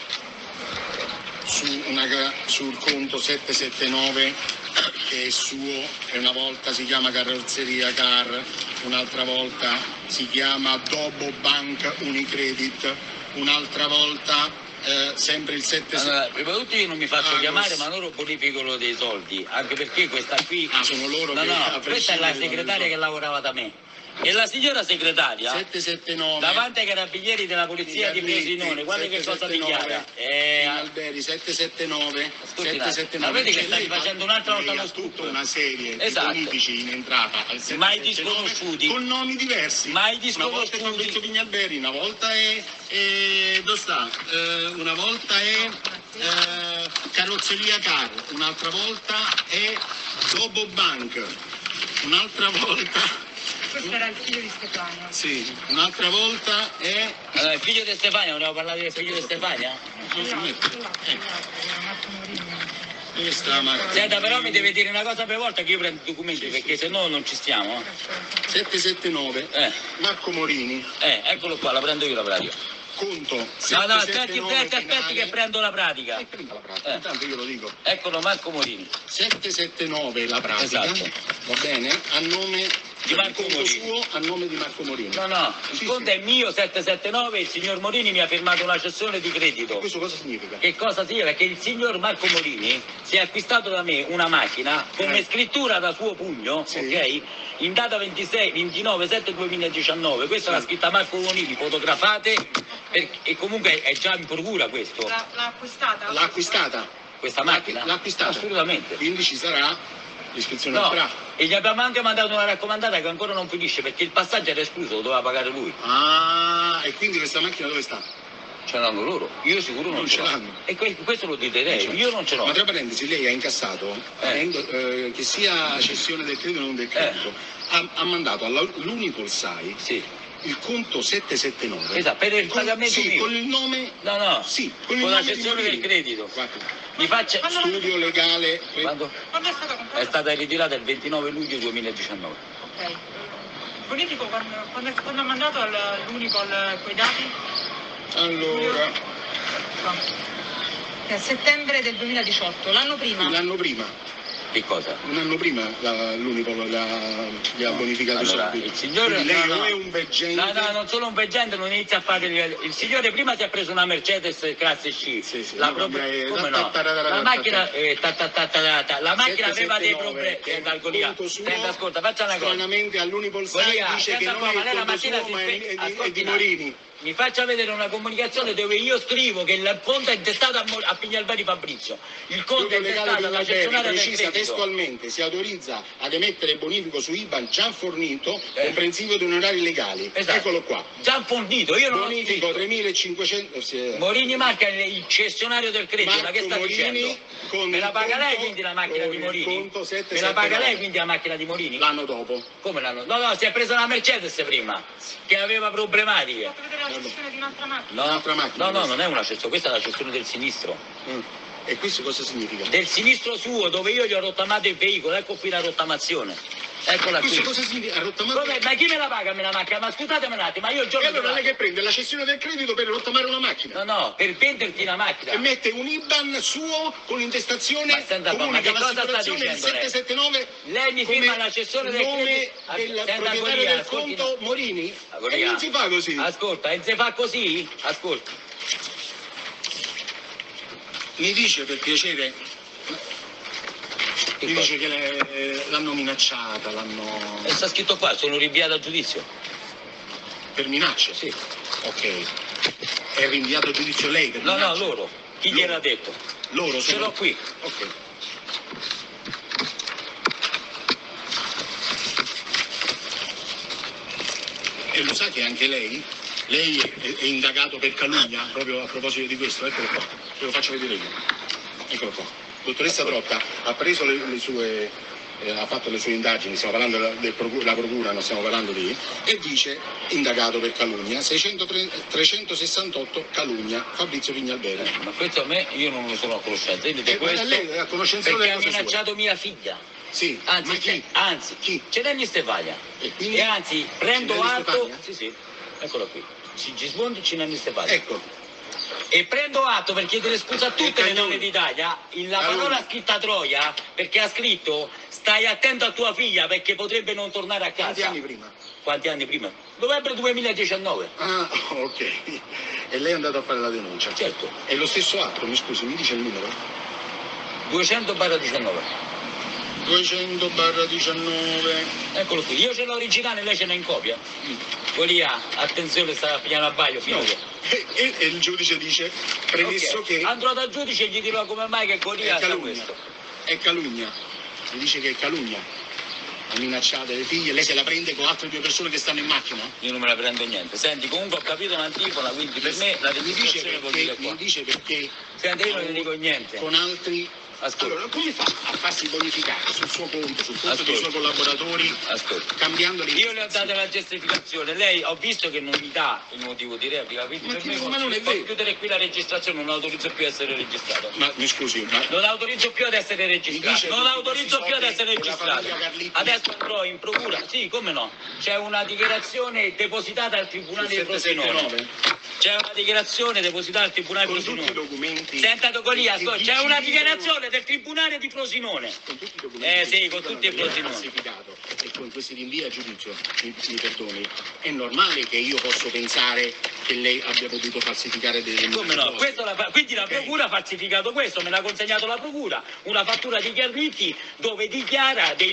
su una ga- sul conto settecentosettantanove che è suo e una volta si chiama Carrozzeria Car, un'altra volta si chiama Dobo Bank Unicredit, un'altra volta eh, sempre il settecentosettantanove. Allora, prima di tutto io non mi faccio Ah, chiamare, non ma loro bonificano dei soldi, anche perché questa qui... Ah, sono loro no, che, no, a questa è la prescindere, segretaria che vanno lavorava da me. E la signora segretaria, settecentosettantanove davanti ai carabinieri della polizia di Frosinone, guarda che cosa dichiara. Eh, Alberi settecentosettantanove Ascolti un attimo, settecentosettantanove. ma vedi che Cioè, stai lei facendo fa- un'altra volta lei lo ha scoop. tutta una serie Esatto. di politici in entrata al Mai settecentosettantanove disconosciuti. con nomi diversi. Mai Una volta è disconosciuti. Fabrizio Pignalberi, una volta è, è dove sta? Eh, una volta è eh, Carrozzeria Car, un'altra volta è Dobo Bank, un'altra volta Questo era il figlio di Stefania. sì, un'altra volta è allora, il figlio di Stefania, volevo parlare del figlio di Stefania? non si mette. Eh, Era Marco Morini. dove sta Marco? Senta, però mi deve dire una cosa per volta che io prendo i documenti, perché se no non ci stiamo. eh. settecentosettantanove Eh, Marco Morini, eh, eccolo qua, la prendo io la pratica. conto No, no, aspetti, settecentosettantanove aspetti, aspetti che prendo la pratica. Eh, prenda la pratica, Eh. intanto io lo dico. Eccolo Marco Morini. settecentosettantanove la pratica, Esatto. va bene? A nome Di Marco il conto Morini. suo, a nome di Marco Morini. No, no, il Sì, conto sì. è mio settecentosettantanove, il signor Morini mi ha firmato una cessione di credito. Questo cosa significa? Che cosa significa? Che il signor Marco Morini si è acquistato da me una macchina come Eh. scrittura da suo pugno, Sì. ok? In data ventisei, ventinove sette duemiladiciannove. Questa Sì. l'ha scritta Marco Morini, fotografate, per- e comunque è già in procura questo. L'ha, l'ha acquistata? L'ha acquistata, Questa macchina? l'ha acquistata. Assolutamente. quindi ci sarà l'iscrizione al No, P R A. e gli abbiamo anche mandato una raccomandata che ancora non finisce perché il passaggio era escluso, lo doveva pagare lui. Ah, e quindi questa macchina dove sta? Ce l'hanno loro, io sicuro non, Non ce ce l'ho. l'hanno. E que- questo lo dite lei, Cioè, io non ce l'ho. Ma tra parentesi, lei ha incassato, Eh. avendo, eh, che sia cessione del credito o non del credito, ha, ha mandato all'Unipolsai Sì, il conto settecentosettantanove. esatto, per il Con- pagamento sì, mio. con il nome, No, no, sì, con il con la nome di cessione del Morini. credito. Guarda, Mi faccia... Quando- studio legale. Quando? Quando è stata comprata? È stata ritirata il ventinove luglio duemiladiciannove. Ok. Bonifico quando, quando, quando ha mandato all'Unipol quei dati? Allora, È settembre del duemiladiciotto, l'anno prima. l'anno prima, Che cosa? un anno prima la- l'Unipol la- gli ha bonificato Allora, i soldi. il signore... Quindi lei no, o no. è un veggente. No, no, non sono un veggente, non inizia a fare... Il, il signore prima si è preso una Mercedes classe C. Sì, sì, la, no, propria- vabbè, come ta- no? ta- ta- ta- La ta- macchina, eh, ta- ta- ta- ta- ta- la macchina aveva dei problemi. settecentosettantanove, Eh, dal Golia. conto suo, Senta, ascolta, faccia una cosa. stranamente all'Unipol Sai Golia, dice che senta non qua, è ma il lei la conto mattina suo si ma è, fe- è di- è di, ascolti un Morini. Mi faccia vedere una comunicazione dove io scrivo che il conto è intestato a, Mo- a Pignalberi Fabrizio. Il conto è Studio legale intestato alla Pignalberi cessionaria del precisa credito. testualmente si autorizza ad emettere bonifico su I B A N già fornito, Eh. comprensivo di onorari legali. Esatto. Eccolo qua. Già fondito, io non ho Bonifico scritto. tremilacinquecento. sì. Morini Marca è il cessionario del credito, ma Marco che sta Morini dicendo? con Me la il paga lei conto- quindi la macchina con di il Morini? conto Me la paga settecentosettantanove. lei quindi la macchina di Morini? L'anno dopo. Come l'hanno? No, no, si è presa la Mercedes prima, che aveva problematiche. Ho fatto vedere la cessione di un'altra macchina. No, Un'altra macchina, no, no, questa. non è una cessione, questa è la cessione del sinistro. Mm. E questo cosa significa? Del sinistro suo, dove io gli ho rottamato il veicolo, ecco qui la rottamazione. Eccola Questo qui. cosa significa? Ha rottamato... Come? Ma chi me la paga me la macchina? Ma scusatemi un attimo, ma io il E giorno allora che lei vado- che prende la cessione del credito per rottamare una macchina? No, no, per venderti la macchina. E mette un I B A N suo con l'intestazione Ma senta un po', ma comunica che cosa sta l'assicurazione il dicendo lei? sette sette nove Lei mi come firma la cessione del nome credito. del Senta, proprietario Golia, del ascolti, conto Morini? Golia. E non si fa così. Ascolta, e se fa così? Ascolta. Mi dice per piacere, Che mi cosa? dice che le- l'hanno minacciata, l'hanno... E sta scritto qua, sono rinviato a giudizio. per minacce? Sì. Ok. È rinviato a giudizio lei per No, no, minacce? loro. Chi Loro. gliel'ha detto? Loro Ce sono... l'ho qui. Ok. E lo sa che anche lei, lei è, è indagato per calunnia, proprio a proposito di questo, eccolo qua, ve lo faccio vedere io. Eccolo qua. Dottoressa Trotta ha preso le, le sue, eh, ha fatto le sue indagini, stiamo parlando della del procu- la procura, non stiamo parlando di, e dice indagato per calunnia, seicentotre trecentosessantotto calunnia, Fabrizio Vignalberi. Eh, ma questo a me, io non ne sono a conoscenza. Io Eh, di questo, lei è a conoscenza perché delle ha cose sue. minacciato mia figlia. Sì, Anzi, ma chi? anzi, Chi? Cenenni Stefania. E quindi? E anzi, prendo Cenenni atto. Stefania? Sì, sì, eccolo qui. Sigismondo Cenenni Stefania. Ecco, E prendo atto per chiedere scusa a tutte E le Cagnoni? donne d'Italia. in La Cagnoni? parola scritta Troia, perché ha scritto stai attento a tua figlia perché potrebbe non tornare a casa. quanti anni prima? Quanti anni prima? Novembre duemiladiciannove. Ah, ok. E lei è andato a fare la denuncia? Certo, È lo stesso atto, mi scusi, mi dice il numero? duecento barra diciannove. duecento barra diciannove. Eccolo qui. Io ce l'ho originale, lei ce n'ha in copia. Golia, attenzione, sta a piano a baio, fino No. che... E, e- e il giudice dice, premesso Ok, che andrò dal giudice e gli dirò come mai che è Golia sa calunnia. questo. È calunnia. Mi dice che è calunnia. Ha minacciato le figlie, lei se la prende con altre due persone che stanno in macchina? Io non me la prendo niente. Senti, comunque ho capito un'antifona, quindi per me la mi dice registrazione vuol dire perché, qua. mi dice perché Senti, io non gli dico niente. con altri... Ascolta. Allora, come fa a farsi bonificare sul suo conto, sul conto dei Ascolta. suoi collaboratori, Ascolta. cambiando le Io le ho dato la giustificazione, lei ho visto che non mi dà il motivo di replica, quindi Ma per chi- me ma non è posso vero. chiudere qui la registrazione, non autorizzo più ad essere registrato. Ma mi scusi, ma Non autorizzo più ad essere Mi registrato, dice non che autorizzo questi più ad soldi essere della registrato. famiglia Carlitti- Adesso andrò in procura, sì, come no? C'è una dichiarazione depositata al Tribunale di sul Frosinone. settecentonove, C'è una dichiarazione depositata al Tribunale di con tutti i Frosinone. documenti Senta Tocolia, che c'è dice- una dichiarazione del Tribunale di Frosinone. con tutti i documenti Eh che sì, ci con dicono tutti i che lei ha Frosinone. falsificato e con questi rinvii a giudizio, mi, mi perdoni, è normale che io posso pensare che lei abbia potuto falsificare delle Come no? cose. Questo la fa- quindi la Ok. procura ha falsificato questo, me l'ha consegnato la procura, una fattura di Carlitti dove dichiara dei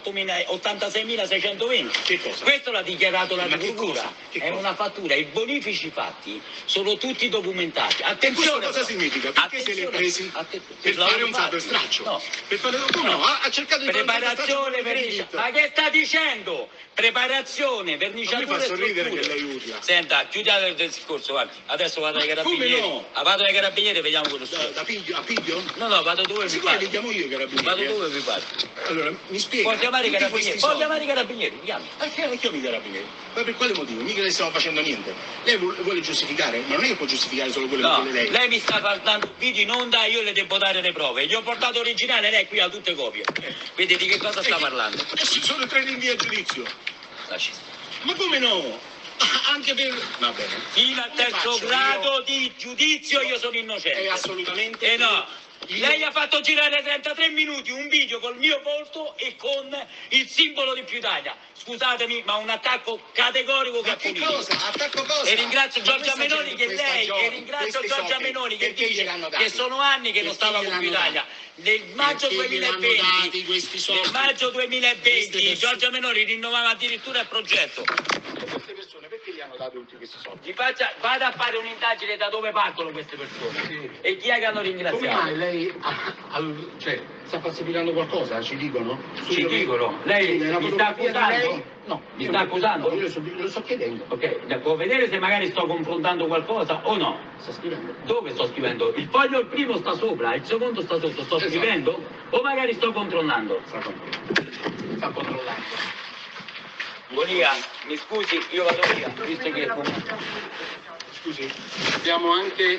ottantaseimiseicentoventi. Che cosa? Questo l'ha dichiarato la Ma che procura. cosa? Che È cosa? una fattura, i bonifici fatti sono tutti documentati. Attenzione! Questo cosa però. significa? Perché se li ha Attenzione. presi? Atte- Per lavori fare un saldo e fatti. straccio? No. Per fare... Come no? Ha, ha cercato di fare un saldo e Preparazione, straccio con il vernicia... credito. Ma che sta dicendo? Preparazione, verniciatura Non mi fa e sorridere strutture. che lei urla. Senta, chiudiamo il discorso, guardi. Adesso vado ai Ma come carabinieri. no? Ah, vado ai carabinieri e vediamo quello Da, succede. da piglio a piglio? No, no, vado dove mi Siccome pare. li chiamo io i carabinieri. Vado eh. dove mi pare. Allora, mi spiega. Può chiamare i tutti carabinieri. questi Può soldi- chiamare i carabinieri, chiami. Ma che chiami i carabinieri? Ma per quale motivo? Mica le stiamo facendo niente. Lei vuole, vuole giustificare? Ma non è che può giustificare solo quello No, che vuole lei. lei mi sta portando video in onda, io le devo dare le prove. Gli ho portato originale, lei qui ha tutte copie. Quindi di che cosa sta parlando? Adesso sono tre rinvii a giudizio. Lasci. Ma come no? Ah, anche per... Va bene. Fino al Come terzo faccio grado di giudizio io sono innocente. È assolutamente... Eh no, Io- lei ha fatto girare trentatré minuti un video col mio volto e con il simbolo di Più Italia. Scusatemi, ma un attacco categorico che Ma ha che punito. cosa? Attacco cosa? E ringrazio Ma Giorgia questa Meloni gente, che questa lei, gioia, e ringrazio questi Giorgia soldi, Meloni che perché dice gliel'hanno dati? che sono anni che non Perché stava con gliel'hanno Più Italia. Nel maggio Perché gliel'hanno duemilaventi, dati questi soldi? nel maggio Queste duemilaventi persone- Giorgia Meloni rinnovava addirittura il progetto. Queste persone perché gli hanno dato tutti questi soldi? Gli faccia, vada a fare un'indagine da dove partono queste persone Sì. e chi è che hanno Come ringraziato. mai lei ha- al- cioè, sta falsificando qualcosa? Ci dicono? Ci Subito- dicono, lei Nella mi sta fotografia di accusando? lei? No. Mi io sta no. accusando? No, io lo sto, lo sto chiedendo. Ok, può vedere se magari sto confrontando qualcosa o no. Sta scrivendo. Dove sto scrivendo? Il foglio il primo sta sopra, il secondo sta sotto. Sto Esatto. scrivendo o magari sto controllando? Sta controllando. Sta controllando. Golia, mi scusi, io vado via, visto che... Scusi, abbiamo anche...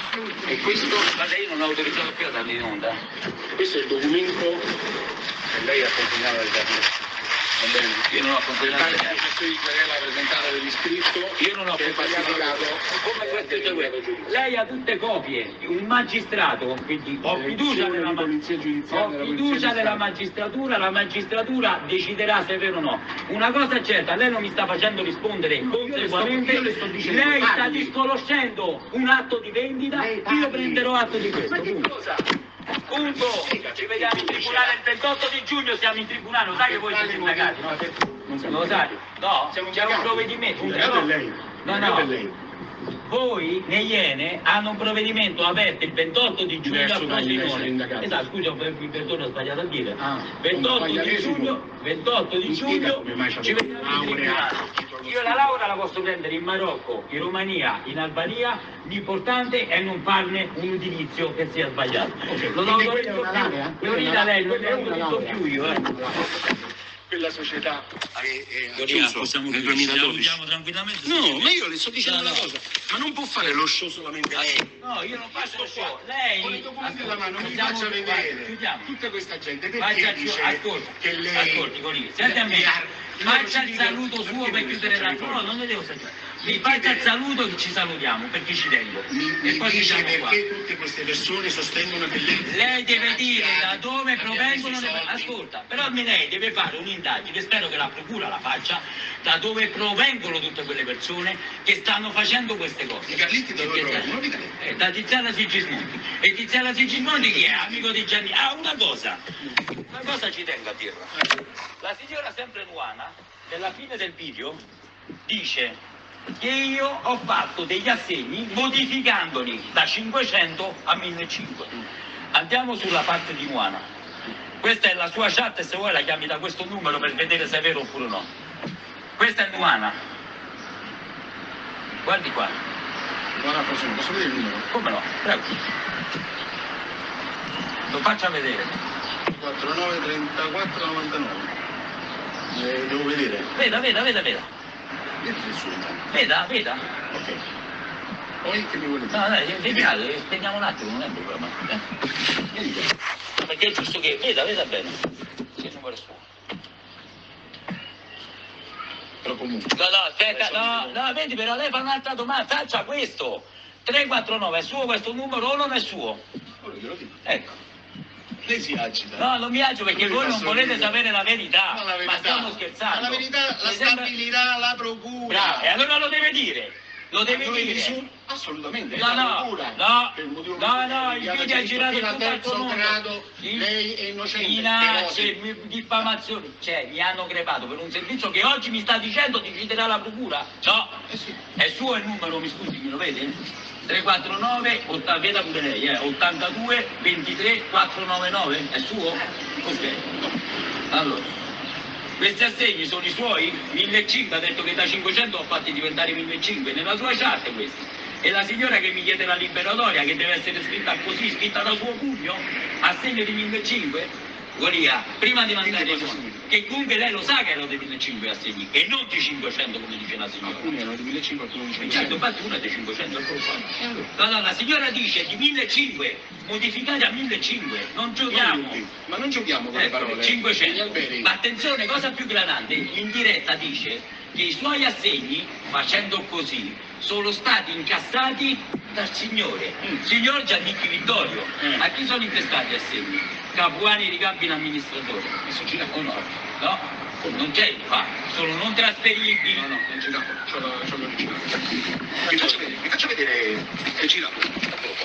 E questo, Guarda, io non ho autorizzato più a darmi in onda. questo è il documento che lei lei ha accompagnato il giornalista. Va bene? Io non ho accompagnato La dichiarazione di querela presentata dell'iscritto. Io non ho che è falsificato. come questo è quello. Lei ha tutte copie, un magistrato, quindi ho fiducia nella, ma- polizia giudiziaria, ho fiducia nella magistratura, la magistratura deciderà se è vero o no. Una cosa è certa, lei non mi sta facendo rispondere conseguamente, io le sto dicendo, lei sta parli. disconoscendo un atto di vendita, Lei parli. io prenderò atto di questo. Ma che punto. cosa? Punto, ci vediamo in tribunale il ventotto di giugno, siamo in tribunale, lo sai che voi siete indagati, no? Non lo sai? No? Siamo C'è un indagati. provvedimento, un Indagato è lei. No, Indagato no. è lei. Voi, nei Iene, hanno un provvedimento aperto il ventotto di giugno Diverso a dagli esseri Frosinone. indagati. Esatto, scusa, mi perdono, ho sbagliato a dire. Ah, ventotto un di sbagliatesimo. giugno, ventotto di Mi spiega giugno, come mai c'ha ci avuto vediamo in laurea, tribunale. Io la laurea la posso prendere in Marocco, in Romania, in Albania, l'importante è non farne un utilizzo che sia sbagliato. Ok, Non quindi ho quella è detto una più, laurea? lo dica lei, non ne ho Quella è una detto laurea. più io, eh. Quella società è, è ha Doria, chiuso possiamo nel chiudere, ci duemiladodici. salutiamo tranquillamente. No, ma io le sto dicendo No, no. una cosa, ma non può fare lo show solamente lei. No, io non faccio lo show. Lei... Con i documenti Ascolta, alla mano mi facciamo- faccia vai, vedere chiudiamo. tutta questa gente perché Faccia, dice ascolta, che lei ascolti Colì, senti a me, gli ar- faccia loro il ci saluto dicono- suo per perché chiudere mi la... faccia No, non ne devo sentire. Mi faccia il saluto che ci salutiamo, perché ci tengo. mi, E mi poi dice chiudiamo qua. perché tutte queste persone sostengono che lei Lei deve dire da Grazie, dove abbiamo provengono messo i le... soldi. Ascolta, però lei deve fare un'indagine, spero che la procura la faccia, da dove provengono tutte quelle persone che stanno facendo queste cose. I Carlitti da dove Perché- provengono? Dica lei. Eh, da Tiziana Sigismondi. E Tiziana Sigismondi chi è? Amico di Gianni. Ah, una cosa. Una cosa ci tengo a dirla. La signora sempre Luana, nella fine del video, dice che io ho fatto degli assegni modificandoli da cinquecento a millecinquecento. Andiamo sulla parte di Luana. Questa è la sua chat e se vuoi la chiami da questo numero per vedere se è vero oppure no. Questa è Luana. Guardi qua. Buona persona, posso vedere il numero? Come no? Prego. Lo faccia vedere. quarantanove trentaquattro novantanove. Eh, devo vedere. Veda, veda, veda, veda. Vedete il suo intanto. Veda, veda. Ok. Poi che mi vuole dire? No, dai, vediamo, spegniamo un attimo, non è un problema. Eh. Che dica? Perché è giusto che... Veda, veda bene. Che numero è suo? Però comunque. No, no, aspetta, no, no, vedi, però lei fa un'altra domanda. Faccia questo. tre quattro nove, è suo questo numero o non è suo? Ora glielo dico. Ecco. Lei si agita. No, non mi agito perché Lui voi fa non volete sorridere. sapere la verità. Ma la verità. Ma stiamo scherzando. Ma la verità la Mi sembra- stabilirà la procura. Bravo, e allora lo deve dire. Lo deve Dove dire. dice? Assolutamente, è No, la no, procura. no, Per il motivo no, per cui no, è il inviata video è giusto girato fino in a tutto il terzo mondo. grado, Il- lei è innocente. Minacce, però se- mi- diffamazioni, cioè mi hanno crepato per un servizio che oggi mi sta dicendo deciderà la procura? No, Eh sì. è suo il numero, mi scusi, me lo vede? tre quattro nove, otta- veda pure lei, eh, ottantadue ventitré quattrocentonovantanove, è suo? Ok. Allora, questi assegni sono i suoi? millecinquecento, ha detto che da cinquecento ho fatti diventare millecinquecento, nella sua chat questi. E la signora che mi chiede la liberatoria, che deve essere scritta così, scritta da suo pugno, assegno di millecinquecento? Golia, prima di mandare Quindi i cosa soldi, che comunque lei lo sa che erano dei millecinquecento assegni, e non di cinquecento come dice la signora. Alcuni erano di millecinquecento, alcuni di Certo, cinquecento. infatti uno è di cinquecento, eccolo qua. No, no, la signora dice di millecinquecento, modificati a millecinquecento, non giochiamo. Ma non giochiamo con le Ecco, parole. Gli cinquecento. alberi. Ma attenzione, cosa più gravante, in diretta dice che i suoi assegni, facendo così, sono stati incassati dal signore, Mm. signor Giannicchi Vittorio. Mm. A chi sono intestati gli assegni? Capuani ricambi in amministratore. Messo girato? O no? No? Non c'è il fa, sono non trasferibili. No, no, è girato. C'ho la- c'ho l'originale. Mi faccia vedere, mi faccia vedere. È girato. Eccolo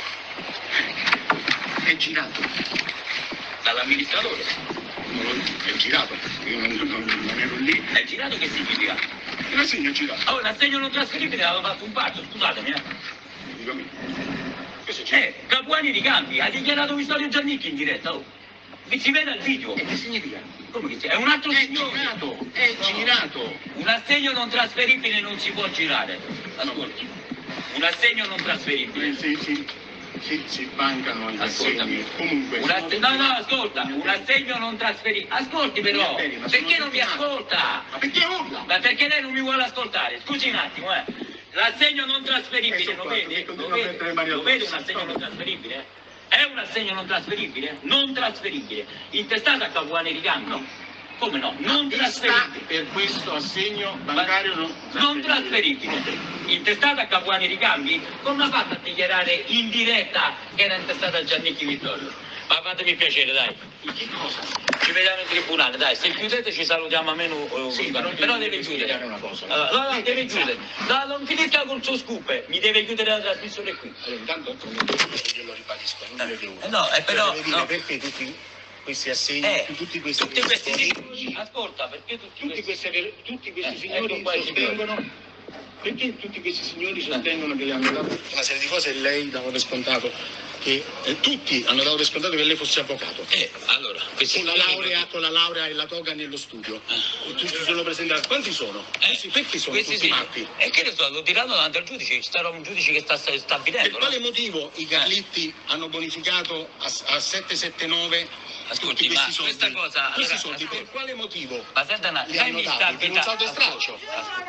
qua. È girato. Dall'amministratore. Non lo- È girato. Io non, non- non ero lì. È girato che significa? L'assegno è girato. Oh, l'assegno non trasferibile avevo fatto un parto, scusatemi, eh. Dico a me. Questo è girato. Eh, Capuani ricambi, ha dichiarato Vittorio Giannicchi in diretta, oh. Vi si vede al video. E che significa? Come che sia? È un altro È signore. girato. È girato. Un assegno non trasferibile non si può girare. Ascolti. Un assegno non trasferibile. Eh, Sì, sì. Sì, si bancano gli Ascoltami. assegni. Comunque. Un asse- No, no, ascolta, un assegno non trasferibile. Ascolti però. Bene, ma sono Perché non mi firmato. ascolta? Ma perché urla? Ma perché lei non mi vuole ascoltare? Scusi un attimo, eh. L'assegno non Eh, trasferibile, sono lo qua, vede? mi Lo continuo a mettere le mani vede? Lo addosso. vede un assegno non trasferibile? È un assegno non trasferibile? Non trasferibile. Intestato a Capuani Ricambi? No. Come no? Non trasferibile. Per questo assegno bancario non trasferibile. Non trasferibile. Intestato a Capuani Ricambi? Come ha fatto a dichiarare in diretta che era intestato a Giannicchi Vittorio? Ma fatemi piacere, dai. Che cosa? Ci vediamo in tribunale, dai. Se chiudete ci salutiamo a meno. Uh, Sì, però, però deve chiudere. una cosa. Allora, no, no, deve chiudere. No, non finisca col suo scoop. Mi deve chiudere la trasmissione qui. Allora, intanto glielo ribadisco, non deve chiudere. Eh, no, eh, però. Deve dire No. perché tutti questi assegni, Eh, tutti questi tutti questi signori, ascolta, perché tutti, tutti, questi queste, tutti questi Eh, signori ecco qua i signori. sostengono, perché tutti questi signori sostengono che le hanno dato una serie di cose e lei dava per scontato che eh, tutti hanno dato per scontato che lei fosse avvocato. Eh, allora, questi Con la signori- laurea, con la laurea e la toga nello studio. Eh. Tutti si sono presentati. Quanti sono? Eh, Questi, perché sono questi tutti sì. matti? E che ne so, lo diranno davanti al giudice, ci sarà un giudice che sta Per stabilendo. quale No? motivo i Carlitti hanno bonificato a, a settecentosettantanove Ascolti, tutti ma questi soldi? questa cosa- Questi allora, soldi ascolti. per quale motivo? Ma senta una, Li lei hanno mi dati sta per un saldo e abitando- straccio. ascolti, ascolti.